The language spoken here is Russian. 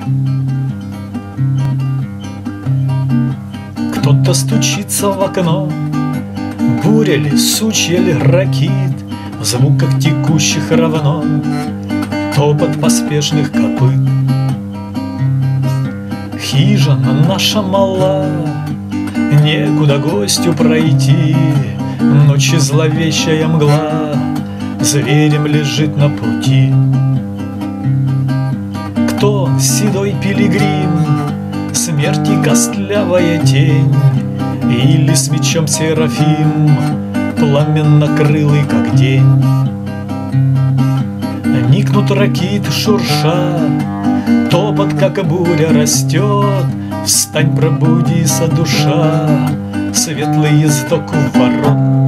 Кто-то стучится в окно, буря ли, сучья ли, ракит, в звуках текущих равно топот поспешных копыт. Хижина наша мала, некуда гостю пройти, ночи зловещая мгла зверем лежит на пути. Кто седой пилигрим, смерти костлявая тень, или с мечом серафим, пламенно-крылый, как день? Никнут ракиты шурша, топот, как буря, растет. Встань, пробудися, душа, светлый ездок у ворот.